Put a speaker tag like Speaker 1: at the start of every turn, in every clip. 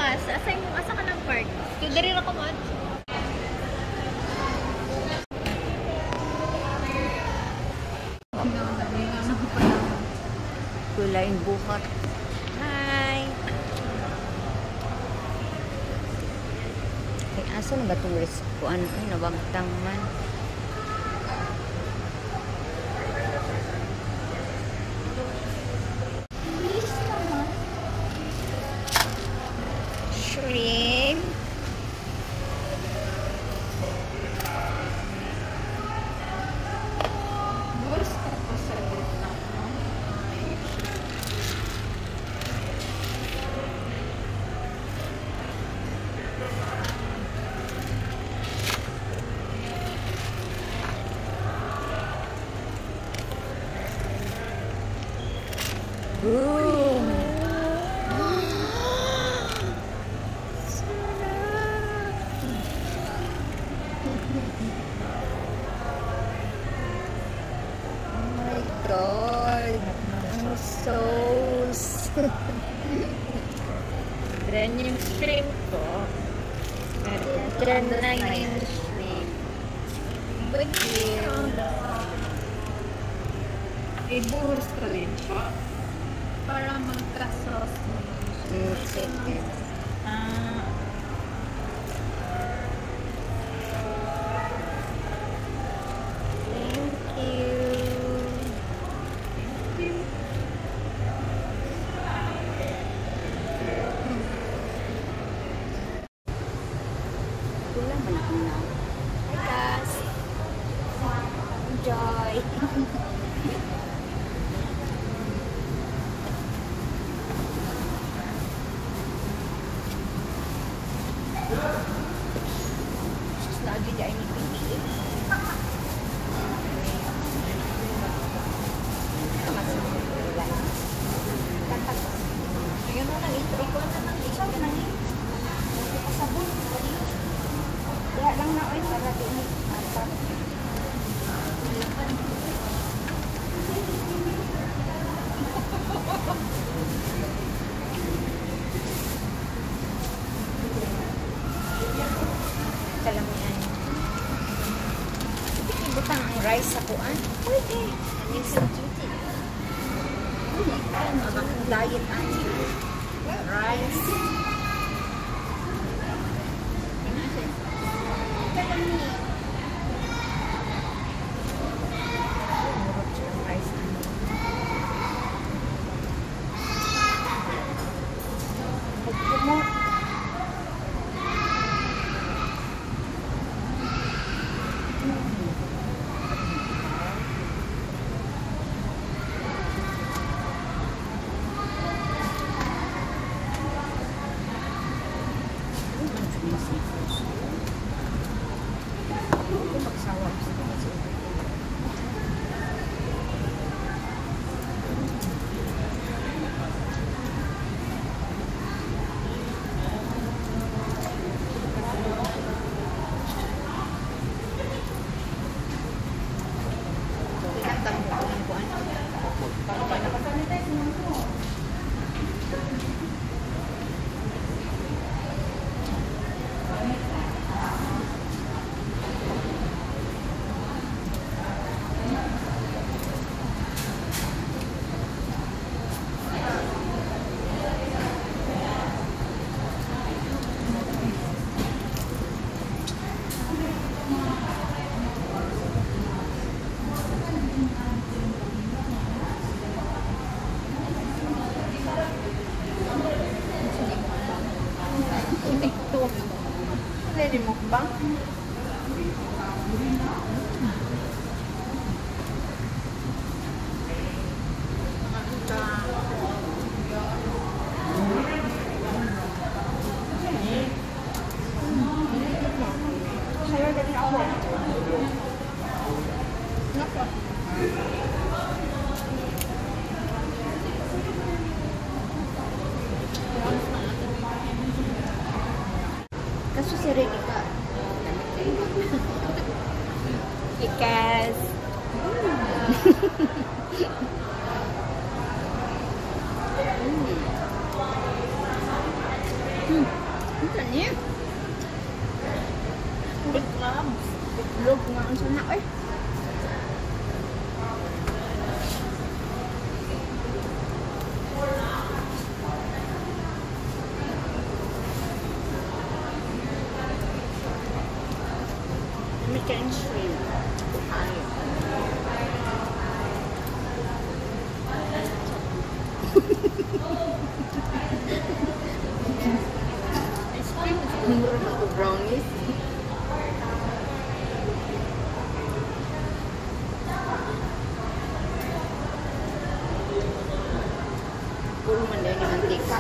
Speaker 1: bukas. Asa ka ng park? Dari ra ko man.
Speaker 2: Kulain buhat.
Speaker 1: Hi!
Speaker 2: Ay, asa na ba itong risk ko? Ano? Ay, nabagtang man.
Speaker 1: Shrimp.
Speaker 2: Ooh.
Speaker 1: God, ang sauce. Then yung shrimp ko. Then na yung shrimp. But
Speaker 3: ibuhos ko rin siya para magka-sauce mo.
Speaker 2: Sige. Wala man ako na.
Speaker 1: Hi guys. Enjoy. Lagi dia ini tinggi. Ayun na lang, ito ko na lang. Ikaw na lang. Pasabon. Kaya lang na oy para din apat. Kalam yan. Ibutang ang rice sa kuan. Pwede. It's so duty. Mabakang diet ang rice.
Speaker 3: Pwede mukbang? Sa'yo din ako. Nako.
Speaker 2: Kaso si Ricky ka.
Speaker 1: Because
Speaker 2: Hmm. Yeah.
Speaker 3: Big crabs.
Speaker 2: Itlog nga ang sana. Ay.
Speaker 3: Meat and shrimp. Ice cream is
Speaker 2: Mura na to brownies. Puro man dahil yung mantika.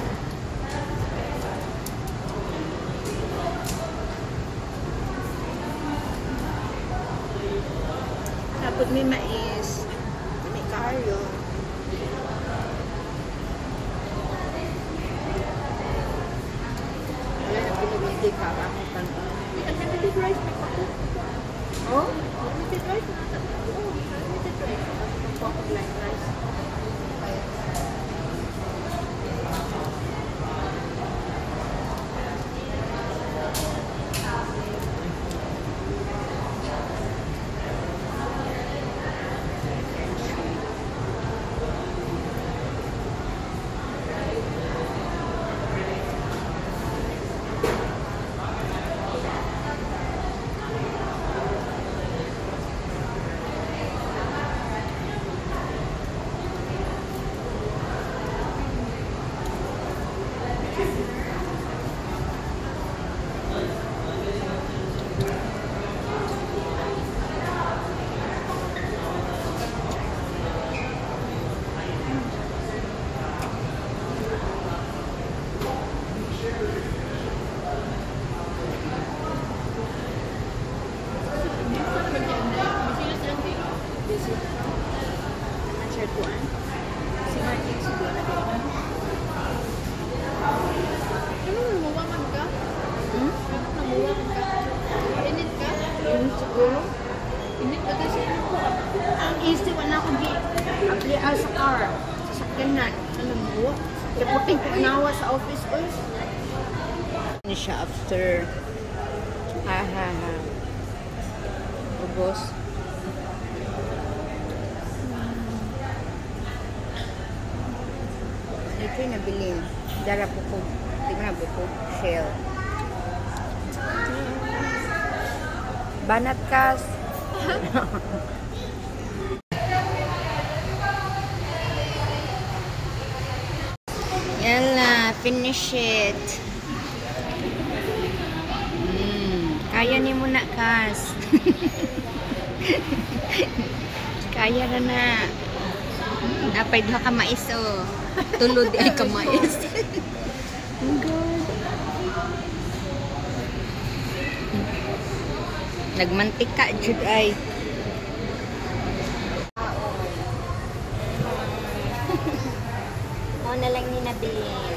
Speaker 2: Tapos may mais. May karyo. Wala na pinamantika. Bakit tanong?
Speaker 3: unlimited rice. May paku.
Speaker 2: Oh?
Speaker 3: Unlimited rice. Unlimited rice. Pag-like rice.
Speaker 2: Sa car. Sasakyan na. Alam mo? Kaputing nawa sa office ko. Ano siya after. Ha. Ubos. Ito yung nabili. Dara po ko. Hindi mo na po. Shell. Banat kas. Yala, finish it. Kaya ni mo na, Kas. Kaya na. Napay duha ka mais, oh. Tulod ay ka mais. Oh God. Nagmantika, jud ay. Na lang ni nabili.